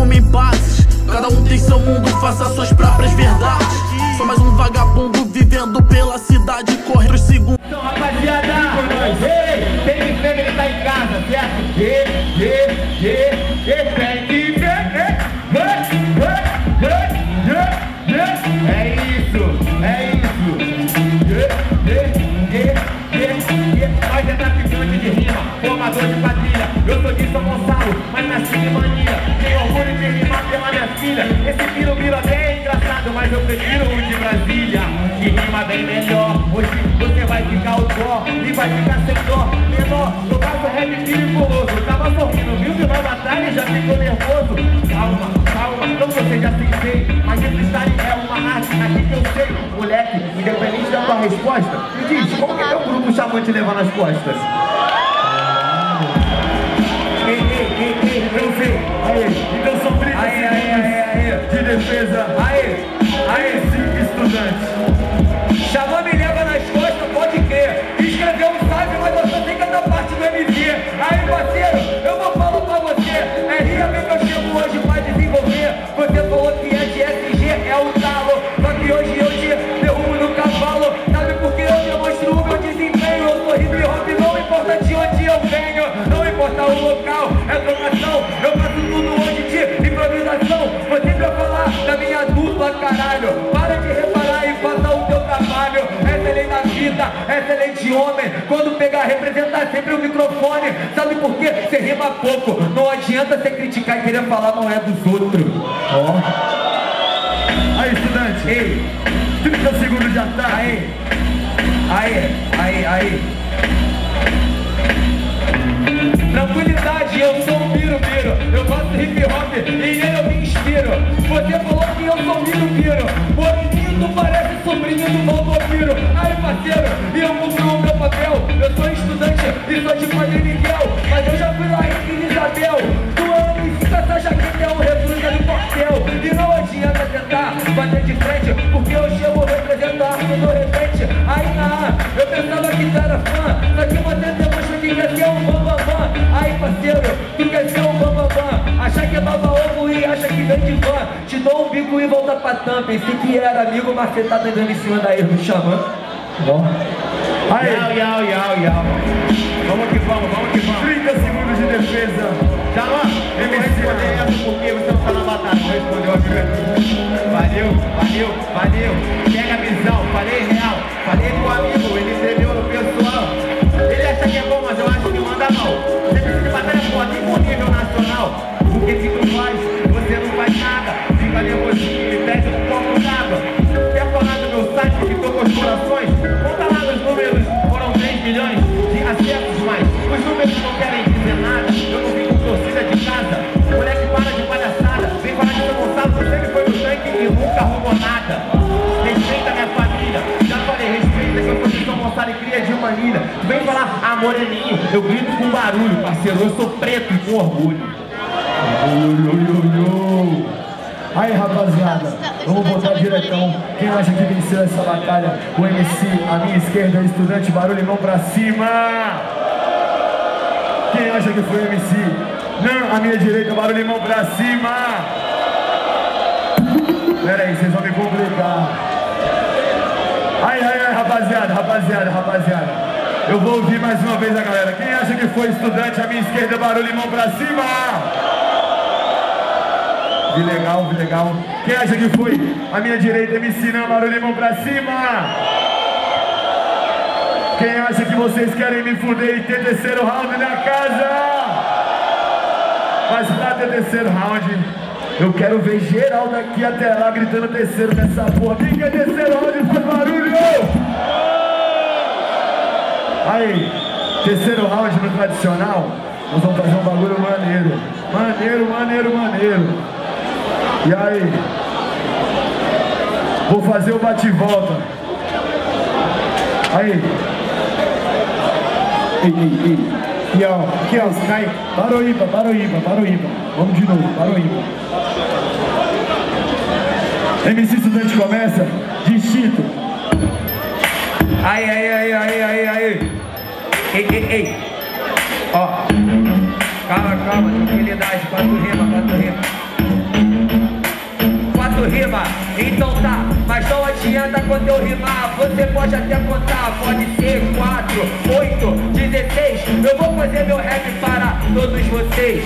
em pazes. Cada um tem seu mundo, faça suas próprias verdades. Sou mais um vagabundo vivendo pela cidade, correndo os segundos. Então, rapaziada, tem que ver, ele tá em casa, certo? Tem que ver, é isso. Nós é traficante de rima, formador de quadrilha. Eu sou de São Gonçalo, mas nasci de mania. Tenho orgulho de rimar pela minha filha. Esse piro até é engraçado, mas eu prefiro o de Brasília, que rima bem melhor. Hoje você vai ficar o dó e vai ficar sem dó. Menor, eu faço rap perigoso. Eu tava sorrindo, viu que vai batalha e já ficou nervoso. Calma, não você já sentei, mas esse freestyle é uma arte aqui que eu sei. Moleque, independente da tua resposta, me diz, como que teu grupo chamou te levar nas costas? Eu sei, então são 30 segundos de defesa. Aí, 5 estudantes. Chamou me leva nas costas, pode crer. Escreveu um sabe, mas eu só tenho que dar parte do MV. Aí, parceiro, eu vou falar pra você. É RIA que eu chego hoje pra desenvolver. Você falou que é de SG, é o talo. Só que hoje eu te derrubo no cavalo. Sabe por que eu demonstro o meu desempenho? Eu sou hip hop, não importa de onde eu venho. Não importa o local, é trocação. Eu faço tudo hoje de improvisação. Você vai falar da minha dupla, caralho. Para de reparar e faça o teu trabalho. Essa é lei da vida, essa é lei de homem. Quando pegar, representar sempre o microfone. Sabe por quê? Você rima pouco. Não adianta você criticar e querer falar não é dos outros. Aí, estudante. Ei, 30 segundos de ataque. Aí. Tranquilidade, eu sou um biro. Eu faço hip hop e nele eu me inspiro. Você falou que eu sou biro. Moreninho parece sobrinho do Valdomiro. Aí, parceiro, e eu cumpro o meu papel. Eu sou estudante e sou de Padre Miguel. Mas eu já fui lá em Vila Isabel. Tu ama fica essa jaqueta é um recruta do quartel. E não adianta tentar bater de frente, porque eu chego representar tudo repente. Aí eu pensava que tu era fã, só que você demonstra que quer ser um bambambam. Aí, parceiro, tu quer ser um bambambam. Achar que é baba ovo e acha que vem de van. Te dou um bico e volta pra tampa. Pensei que era amigo, mas você tá dando em cima da erro xamã. Aí, Yau. Vamos que vamos. 30 segundos de defesa. Xamã, eu vou responder essa porque você não tá na batalha. Não respondeu a minha. Valeu. Pega a visão, falei real. Falei com o amigo, ele entendeu no pessoal. Ele acha que é bom, mas eu acho que manda mal. Você precisa de batalha forte em nível nacional. Porque se tu faz, você não faz nada. Fica nervosinho e perde um copo d'água. Quer falar do meu site que tocou os corações? Conta lá nos números, foram 3 milhões de acessos, mas os números não querem dizer nada. Eu não vim com torcida de casa. Moleque, para de palhaçada. Vem falar de São Gonçalo, você sempre foi no tanque e nunca arrumou nada. Respeita minha família. Já falei, respeita que eu sou de São Gonçalo e cria de manilha. Tu vem falar, moreninho, eu grito com barulho, parceiro. Eu sou preto e com orgulho. Aí, rapaziada, vamos voltar diretão. Quem acha que venceu essa batalha? O MC, à minha esquerda, estudante, barulho, mão pra cima. Quem acha que foi o MC? Não, à minha direita, barulho, mão pra cima. Pera aí, vocês vão me complicar. Aí, rapaziada. Eu vou ouvir mais uma vez a galera. Quem acha que foi estudante, à minha esquerda, barulho, mão pra cima. Vi legal. Quem acha que foi? A minha direita, MC Não, barulho, mão pra cima. Quem acha que vocês querem me fuder e ter terceiro round na casa? Mas pra ter terceiro round, eu quero ver geral daqui até lá gritando terceiro nessa porra. Quem quer terceiro round faz barulho? Aí, terceiro round no tradicional, nós vamos fazer um bagulho maneiro. E aí, vou fazer o bate-volta. Aí. Ei. Aqui, ó, cai. Baroíba. Vamos de novo, Baroíba. MC Estudante começa. Distito. Aí. Ei. Ó. Calma, tranquilidade. 4 rima. Então tá, mas não adianta quando eu rimar. Você pode até contar, pode ser 4, 8, 16. Eu vou fazer meu rap para todos vocês.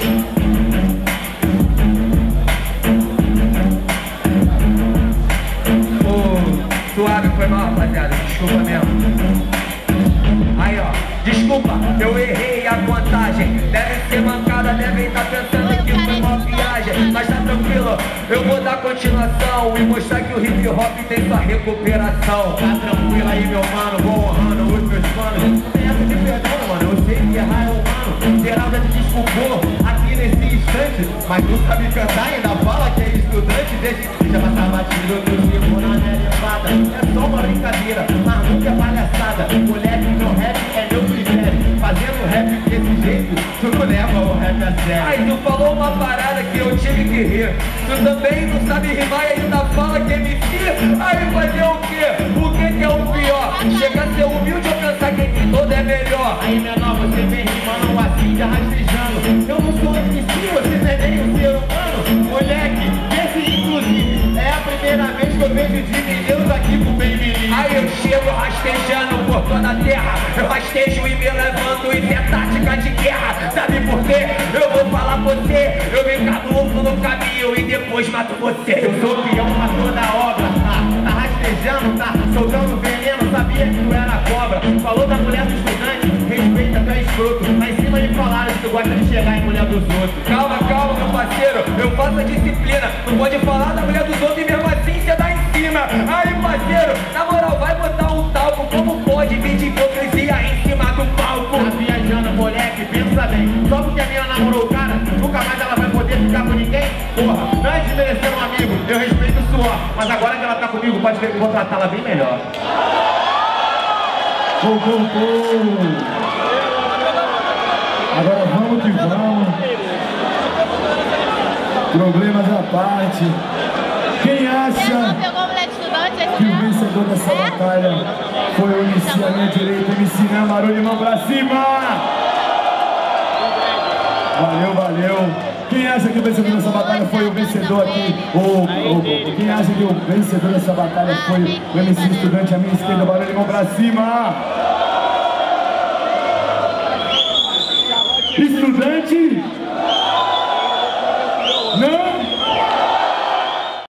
Suave, foi mal, rapaziada, desculpa mesmo. Aí ó, desculpa, eu errei a contagem. Deve ser mancada, devem estar pensando que foi uma viagem. Mas tá tranquilo, eu vou dar continuação e mostrar que o hip hop tem sua recuperação. Tá tranquilo aí, meu mano, vou honrando os meus planos. Não tem essa de perdão, mano, eu sei que errar é humano. Geral já te desculpou aqui nesse instante, mas tu sabe cantar e ainda fala que é estudante. Deixa passar batido, que o tipo não é levada. É só uma brincadeira, mas nunca é palhaçada. Moleque, meu rap é meu critério. Fazendo rap desse jeito, tu não leva o rap a sério. Ai, tu falou uma parada que eu tive que rir. Tu também não sabe rimar e ainda fala que é MC. Aí fazer o quê? O que é o pior? Chega a ser humilde ou pensar que entre todo é melhor? Aí, menor, você vem rimando assim, já rastejando. Eu não sou MC, você não é nem um ser humano. Moleque, esse inclusive é a primeira vez que eu vejo de Deus aqui pro Baby. Aí eu chego rastejando por toda a terra. Eu rastejo e me levanto, isso é tática de guerra. Sabe por quê? Eu vou falar você. Eu me camuflo no caminho e depois mato você. Eu sou peão pra toda a obra. Tá rastejando, tá soltando veneno. Sabia que tu era cobra. Falou da mulher do estudante, respeita, tu é escroto. Lá em cima me falaram que tu gosta de chegar em mulher dos outros. Calma, calma, meu parceiro, eu faço a disciplina. Não pode falar da mulher dos outros e mesmo assim você dá em cima. Aí, parceiro, na moral, vai botar um talco. Como pode vir de hipocrisia em cima do palco? Tá viajando, moleque, pensa bem. Só porque a mina namorou o cara, nunca mais ela vai poder ficar com ninguém? Porra, não é desmerecer um amigo, eu respeito o suor. Mas agora que ela tá comigo, pode ver que eu vou tratá-la bem melhor. Agora vamos que vamos. Problemas à parte. Quem acha que o vencedor dessa batalha foi o MC à minha direita, MC Nam, barulho de mão pra cima! Valeu, valeu. Quem acha que o vencedor dessa batalha foi o vencedor aqui? Quem acha que o vencedor dessa batalha foi o MC Estudante à minha esquerda, barulho de mão pra cima? Estudante? Não!